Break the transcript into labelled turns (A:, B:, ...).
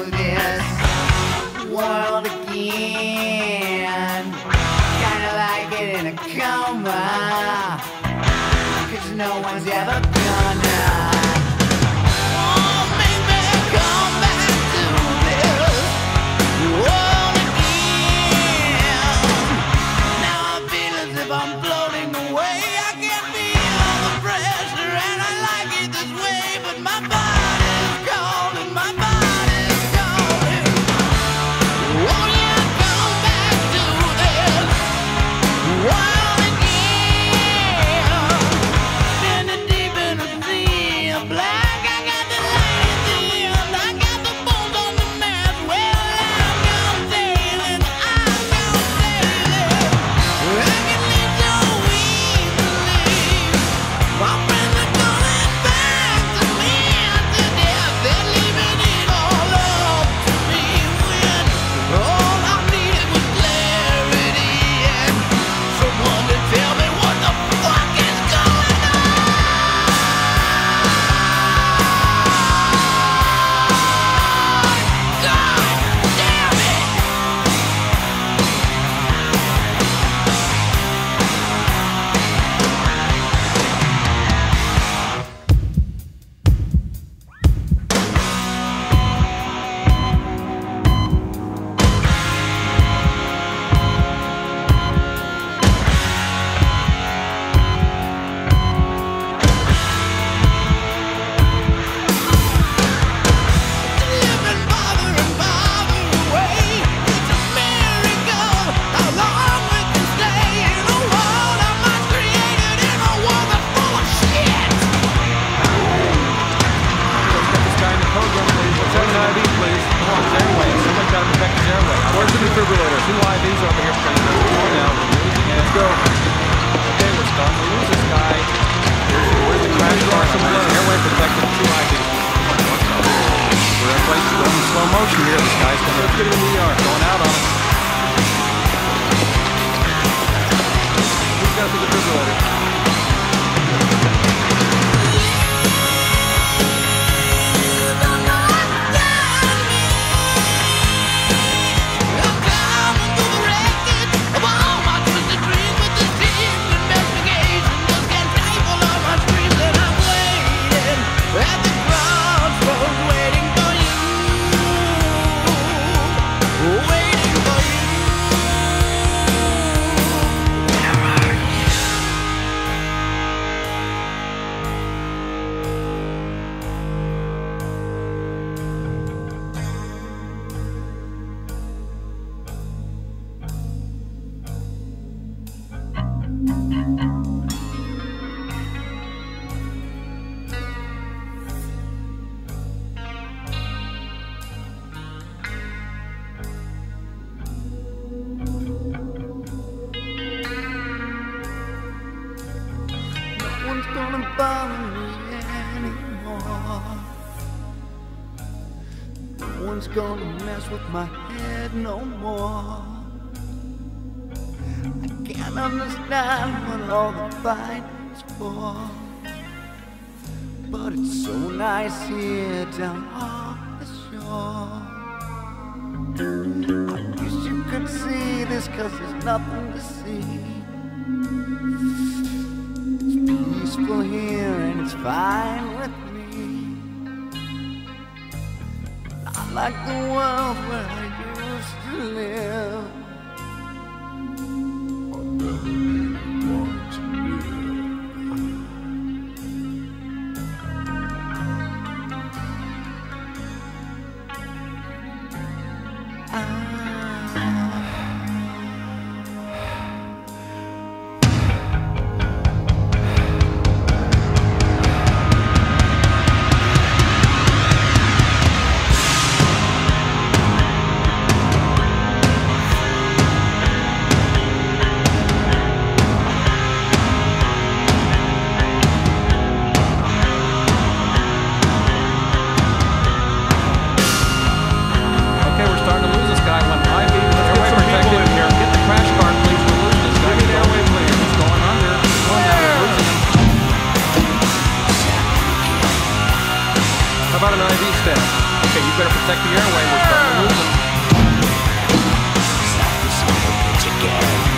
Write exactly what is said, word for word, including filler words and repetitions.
A: this world again. Kinda like it in a coma, 'cause no one's ever gonna. Oh, make me come back to this world again. Now I feel as if I'm floating away. I can feel all the pressure and I like it this way, but my body's cold and my body's calling. Won't you come back to this world again? In the deep in the sea of black, I got the light at the end, I got the bones on the mast. Well, I'm gonna sail and I'm gonna sail it. I can leave so easily. My friends are going back to me to death. They're leaving it all up to me when all I needed was clarity and someone to tell me what the fuck is going on. God damn it! Live and bother and bother away. It's a miracle how long we can stay in a world I might created in a world that's full of shit.
B: Get this guy in the program, please. What's that I V, please? Come on, his airway. Someone's got to protect his airway. Where's the defibrillator? Two I Vs over here. Come on now. Let's go. Okay, we're done. We lose this guy. Where's the crash car? Someone's airway protected. Two I Vs. We're everybody's going in slow motion here. This guy's going to get in the E R. Going out on us. Who's got the defibrillator?
A: I'm climbing through the wreckage of all my twisted dreams, but this deep investigation just can't stifle all my screams, and I'm waiting at the crossroads, waiting for you, waiting for you. No one's gonna bother me anymore. No one's gonna mess with my head no more. I can't understand what all the fight is for, but it's so nice here down on the shore. I wish you could see this, 'cause there's nothing to see. It's peaceful here and it's fine with me. Not like the world where I used to live.
B: protect the airway. We're starting to lose them.
A: Stop the son of a bitch again.